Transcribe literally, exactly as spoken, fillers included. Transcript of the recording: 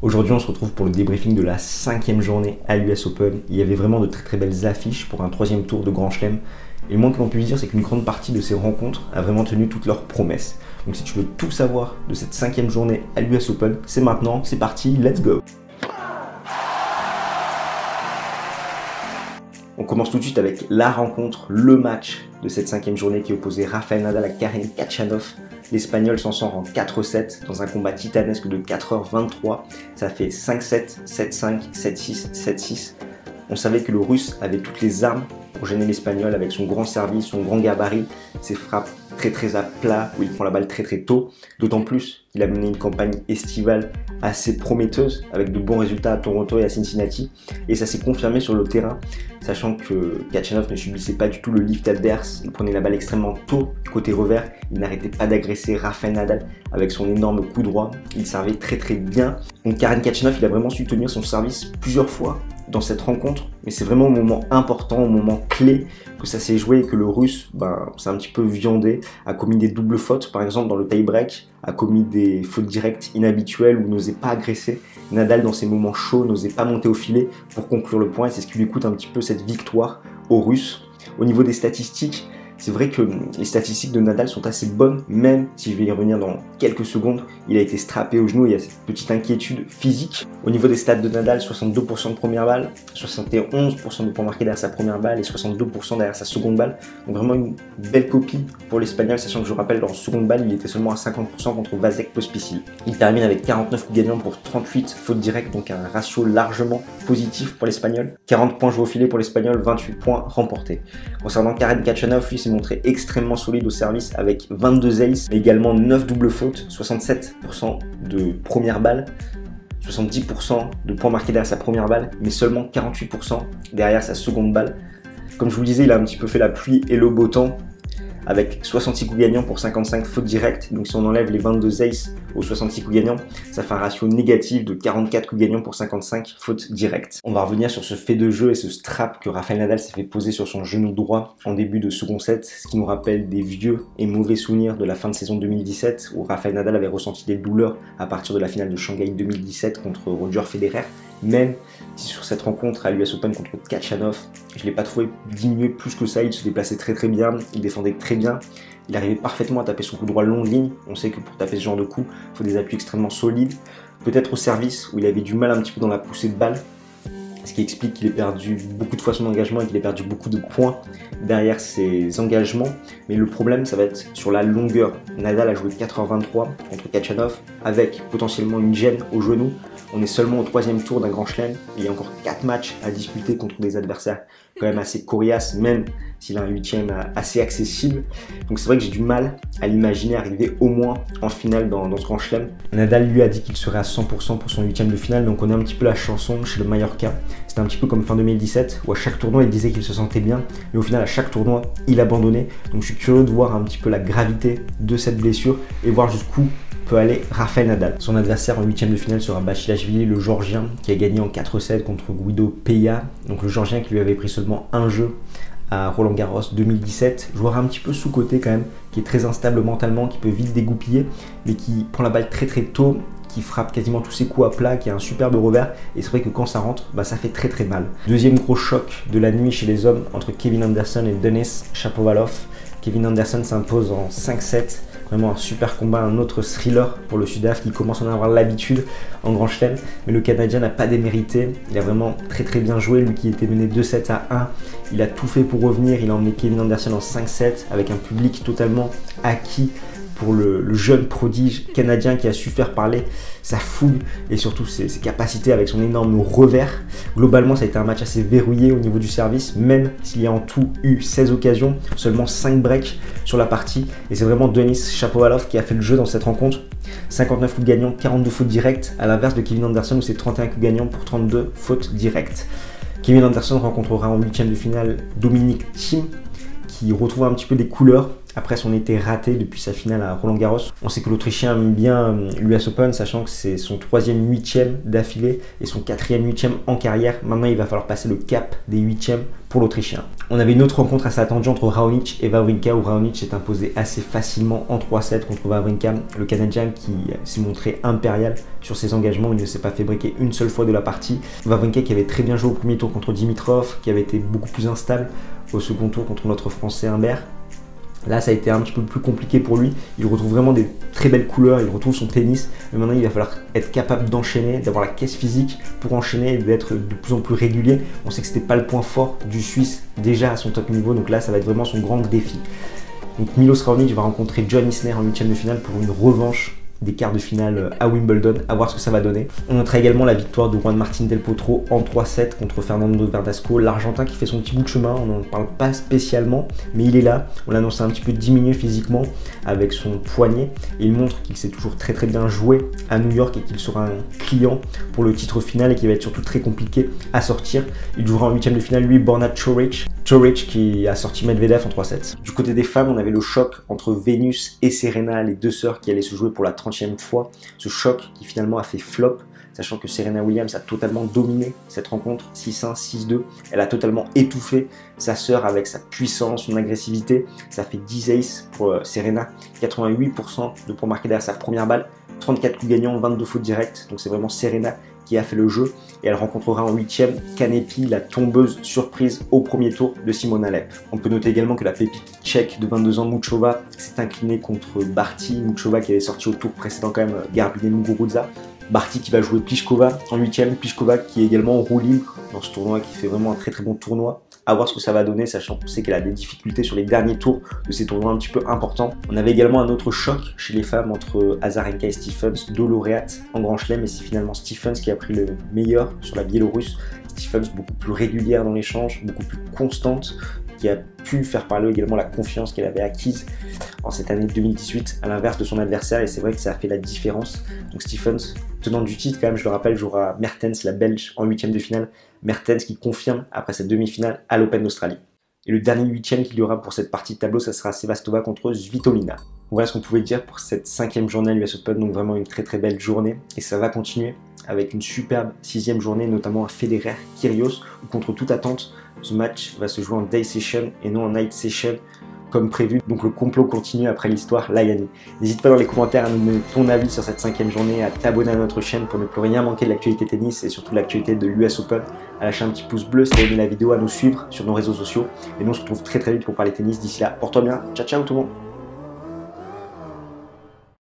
Aujourd'hui, on se retrouve pour le débriefing de la cinquième journée à l'U S Open. Il y avait vraiment de très très belles affiches pour un troisième tour de Grand Chelem. Et le moins que l'on puisse dire, c'est qu'une grande partie de ces rencontres a vraiment tenu toutes leurs promesses. Donc si tu veux tout savoir de cette cinquième journée à l'U S Open, c'est maintenant, c'est parti, let's go! On commence tout de suite avec la rencontre, le match de cette cinquième journée qui opposait Rafael Nadal à Karen Khachanov. L'Espagnol s'en sort en quatre sept dans un combat titanesque de quatre heures vingt-trois. Ça fait cinq sept, sept cinq, sept six, sept six. On savait que le Russe avait toutes les armes pour gêner l'Espagnol avec son grand service, son grand gabarit, ses frappes très très à plat où il prend la balle très très tôt. D'autant plus qu'il a mené une campagne estivale assez prometteuse avec de bons résultats à Toronto et à Cincinnati. Et ça s'est confirmé sur le terrain, sachant que Khachanov ne subissait pas du tout le lift adverse. Il prenait la balle extrêmement tôt côté revers. Il n'arrêtait pas d'agresser Rafael Nadal avec son énorme coup droit. Il servait très très bien. Donc Karen Khachanov, il a vraiment su tenir son service plusieurs fois dans cette rencontre, mais c'est vraiment au moment important, au moment clé que ça s'est joué et que le Russe, ben, c'est un petit peu viandé, a commis des doubles fautes, par exemple dans le tie-break, a commis des fautes directes inhabituelles ou n'osait pas agresser. Nadal, dans ces moments chauds, n'osait pas monter au filet pour conclure le point et c'est ce qui lui coûte un petit peu cette victoire aux Russes. Au niveau des statistiques, c'est vrai que les statistiques de Nadal sont assez bonnes, même si je vais y revenir dans quelques secondes. Il a été strappé au genou, il y a cette petite inquiétude physique. Au niveau des stats de Nadal, soixante-deux pour cent de première balle, soixante et onze pour cent de points marqués derrière sa première balle et soixante-deux pour cent derrière sa seconde balle. Donc vraiment une belle copie pour l'Espagnol, sachant que je rappelle, dans la seconde balle, il était seulement à cinquante pour cent contre Vasek Pospisil. Il termine avec quarante-neuf coups gagnants pour trente-huit fautes directes, donc un ratio largement positif pour l'Espagnol. quarante points joués au filet pour l'Espagnol, vingt-huit points remportés. Concernant Karen Khachanov, lui, c'est montré extrêmement solide au service avec vingt-deux aces, mais également neuf doubles fautes, soixante-sept pour cent de première balle, soixante-dix pour cent de points marqués derrière sa première balle, mais seulement quarante-huit pour cent derrière sa seconde balle. Comme je vous le disais, il a un petit peu fait la pluie et le beau temps, avec soixante-six coups gagnants pour cinquante-cinq fautes directes. Donc si on enlève les vingt-deux aces aux soixante-six coups gagnants, ça fait un ratio négatif de quarante-quatre coups gagnants pour cinquante-cinq fautes directes. On va revenir sur ce fait de jeu et ce strap que Rafael Nadal s'est fait poser sur son genou droit en début de second set, ce qui nous rappelle des vieux et mauvais souvenirs de la fin de saison deux mille dix-sept où Rafael Nadal avait ressenti des douleurs à partir de la finale de Shanghai deux mille dix-sept contre Roger Federer. Même si sur cette rencontre à l'U S Open contre Khachanov, je ne l'ai pas trouvé diminué plus que ça, il se déplaçait très très bien, il défendait très bien, il arrivait parfaitement à taper son coup droit longue ligne. On sait que pour taper ce genre de coup, il faut des appuis extrêmement solides. Peut-être au service où il avait du mal un petit peu dans la poussée de balle, ce qui explique qu'il ait perdu beaucoup de fois son engagement et qu'il ait perdu beaucoup de points derrière ses engagements. Mais le problème, ça va être sur la longueur. Nadal a joué quatre heures vingt-trois contre Khachanov avec potentiellement une gêne au genou. On est seulement au troisième tour d'un Grand Chelem. Il y a encore quatre matchs à disputer contre des adversaires quand même assez coriaces, même s'il a un huitième assez accessible. Donc c'est vrai que j'ai du mal à l'imaginer arriver au moins en finale dans, dans ce Grand Chelem. Nadal lui a dit qu'il serait à cent pour cent pour son huitième de finale, donc on est un petit peu la chanson chez le Mallorca. C'était un petit peu comme fin deux mille dix-sept, où à chaque tournoi il disait qu'il se sentait bien, mais au final à chaque tournoi il abandonnait. Donc je suis curieux de voir un petit peu la gravité de cette blessure et voir jusqu'où peut aller Rafael Nadal. Son adversaire en huitième de finale sera Basilashvili, le Géorgien, qui a gagné en quatre sept contre Guido Pella. Donc le Géorgien qui lui avait pris seulement un jeu à Roland Garros deux mille dix-sept, joueur un petit peu sous-coté quand même, qui est très instable mentalement, qui peut vite dégoupiller, mais qui prend la balle très très tôt, qui frappe quasiment tous ses coups à plat, qui a un superbe revers, et c'est vrai que quand ça rentre, bah, ça fait très très mal. Deuxième gros choc de la nuit chez les hommes entre Kevin Anderson et Denis Shapovalov. Kevin Anderson s'impose en cinq sept. Vraiment un super combat, un autre thriller pour le Sudaf qui commence à en avoir l'habitude en Grand Chelem. Mais le Canadien n'a pas démérité. Il a vraiment très très bien joué. Lui qui était mené deux sept à un. Il a tout fait pour revenir. Il a emmené Kevin Anderson en cinq sept avec un public totalement acquis pour le, le jeune prodige canadien qui a su faire parler sa fougue et surtout ses, ses capacités avec son énorme revers. Globalement, ça a été un match assez verrouillé au niveau du service, même s'il y a en tout eu seize occasions, seulement cinq breaks sur la partie. Et c'est vraiment Denis Shapovalov qui a fait le jeu dans cette rencontre. cinquante-neuf coups gagnants, quarante-deux fautes directes, à l'inverse de Kevin Anderson où c'est trente et un coups gagnants pour trente-deux fautes directes. Kevin Anderson rencontrera en huitième de finale Dominic Thiem, qui retrouve un petit peu des couleurs après son été raté depuis sa finale à Roland Garros. On sait que l'Autrichien aime bien l'U S Open, sachant que c'est son troisième huitième d'affilée et son quatrième huitième en carrière. Maintenant, il va falloir passer le cap des huitièmes pour l'Autrichien. On avait une autre rencontre assez attendue entre Raonic et Wawrinka, où Raonic s'est imposé assez facilement en trois sept contre Wawrinka, le Canadien qui s'est montré impérial sur ses engagements. Il ne s'est pas fait briquer une seule fois de la partie. Wawrinka qui avait très bien joué au premier tour contre Dimitrov, qui avait été beaucoup plus instable au second tour contre notre Français Humbert. Là, ça a été un petit peu plus compliqué pour lui. Il retrouve vraiment des très belles couleurs, il retrouve son tennis. Mais maintenant, il va falloir être capable d'enchaîner, d'avoir la caisse physique pour enchaîner et d'être de plus en plus régulier. On sait que ce n'était pas le point fort du Suisse déjà à son top niveau. Donc là, ça va être vraiment son grand défi. Donc Milos Raonic va rencontrer John Isner en huitième de finale pour une revanche des quarts de finale à Wimbledon, à voir ce que ça va donner. On notera également la victoire de Juan Martín del Potro en trois sept contre Fernando Verdasco, l'Argentin qui fait son petit bout de chemin. On n'en parle pas spécialement, mais il est là. On l'annonce un petit peu diminué physiquement avec son poignet. Et il montre qu'il sait toujours très très bien jouer à New York et qu'il sera un client pour le titre final et qui va être surtout très compliqué à sortir. Il jouera en huitième de finale, lui, Borna Coric. Coric qui a sorti Medvedev en trois sept. Du côté des femmes, on avait le choc entre Venus et Serena, les deux sœurs qui allaient se jouer pour la trentième fois. Ce choc qui finalement a fait flop, sachant que Serena Williams a totalement dominé cette rencontre, six un, six deux. Elle a totalement étouffé sa sœur avec sa puissance, son agressivité. Ça fait dix aces pour Serena, quatre-vingt-huit pour cent de points marqués derrière sa première balle, trente-quatre coups gagnants, vingt-deux fautes directes. Donc c'est vraiment Serena qui a fait le jeu et elle rencontrera en huitième Kanepi, la tombeuse surprise au premier tour de Simona Halep. On peut noter également que la pépite tchèque de vingt-deux ans, Muchova, s'est inclinée contre Barty. Muchova qui avait sorti au tour précédent quand même Garbiñe Muguruza. Barty qui va jouer Pliskova en huitième, Pliskova qui est également en roue libre dans ce tournoi, qui fait vraiment un très très bon tournoi. À voir ce que ça va donner, sachant qu'on sait qu'elle a des difficultés sur les derniers tours de ces tournois un petit peu importants. On avait également un autre choc chez les femmes entre Azarenka et Stephens, deux lauréates en Grand Chelem, et c'est finalement Stephens qui a pris le meilleur sur la Biélorusse. Stephens beaucoup plus régulière dans l'échange, beaucoup plus constante, qui a pu faire parler également la confiance qu'elle avait acquise en cette année deux mille dix-huit, à l'inverse de son adversaire, et c'est vrai que ça a fait la différence. Donc Stephens, tenant du titre quand même, je le rappelle, jouera Mertens, la Belge, en huitième de finale. Mertens qui confirme après cette demi-finale à l'Open d'Australie. Et le dernier huitième qu'il y aura pour cette partie de tableau, ça sera Sevastova contre Svitolina. Voilà ce qu'on pouvait dire pour cette cinquième journée à l'U S Open, donc vraiment une très très belle journée. Et ça va continuer avec une superbe sixième journée, notamment à Federer Kyrgios, où contre toute attente, ce match va se jouer en day session et non en night session comme prévu. Donc le complot continue après l'histoire Layani. N'hésite pas dans les commentaires à nous donner ton avis sur cette cinquième journée, à t'abonner à notre chaîne pour ne plus rien manquer de l'actualité tennis et surtout l'actualité de l'U S Open, à lâcher un petit pouce bleu si tu as aimé la vidéo, à nous suivre sur nos réseaux sociaux. Et nous on se retrouve très très vite pour parler tennis. D'ici là, porte-toi bien, ciao ciao tout le monde.